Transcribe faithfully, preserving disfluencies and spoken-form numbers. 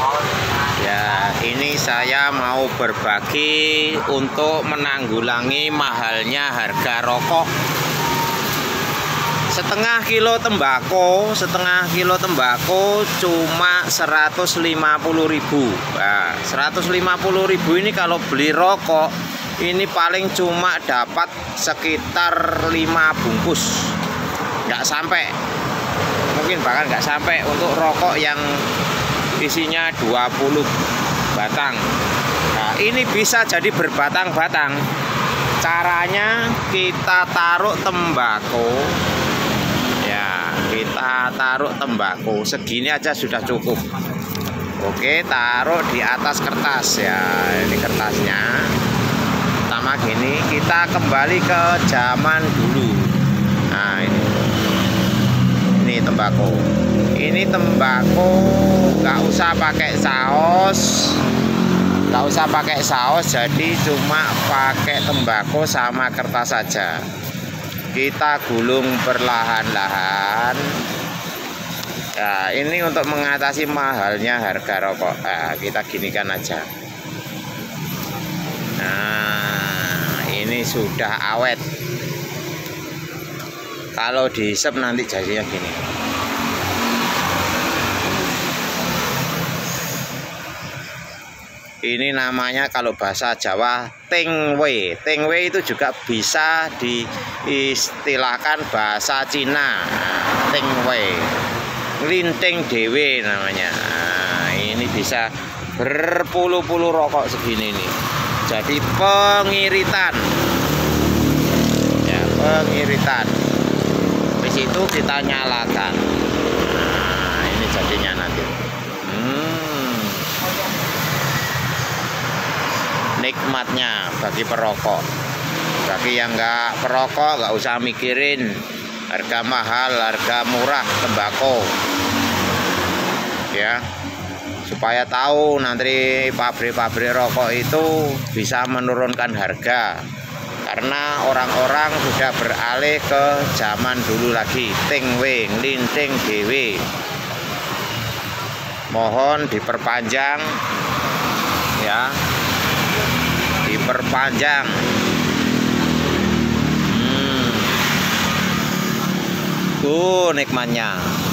Ya, ini saya mau berbagi untuk menanggulangi mahalnya harga rokok. Setengah kilo tembakau, setengah kilo tembakau cuma seratus lima puluh ribu. Nah, seratus lima puluh ribu ini kalau beli rokok ini paling cuma dapat sekitar lima bungkus. Nggak sampai. Mungkin bahkan nggak sampai untuk rokok yang isinya dua puluh batang. Nah, ini bisa jadi berbatang-batang. Caranya kita taruh tembakau. Kita taruh tembakau segini aja sudah cukup. Oke, taruh di atas kertas ya. Ini kertasnya. Pertama gini, kita kembali ke zaman dulu. Nah, ini. Ini tembakau. Ini tembakau nggak usah pakai saus. Nggak usah pakai saus, jadi cuma pakai tembakau sama kertas saja. Kita gulung perlahan-lahan. Nah, ini untuk mengatasi mahalnya harga rokok. Nah, kita ginikan aja. Nah, ini sudah awet. Kalau dihisap nanti jadinya gini. Ini namanya kalau bahasa Jawa tengwe. Tengwe itu juga bisa diistilahkan bahasa Cina. Nah, tengwe. Linting dewe namanya. Nah, ini bisa berpuluh-puluh rokok segini nih. Jadi pengiritan. Ya, pengiritan. Di situ kita nyalakan. Nah, ini jadinya nanti. Hmm. Nikmatnya bagi perokok. Bagi yang nggak perokok nggak usah mikirin harga mahal, harga murah tembakau. Ya, supaya tahu nanti pabrik-pabrik rokok itu bisa menurunkan harga. Karena orang-orang sudah beralih ke zaman dulu lagi, tengwe, linting dewe. Mohon diperpanjang ya. Diperpanjang. Hmm. Tuh nikmatnya.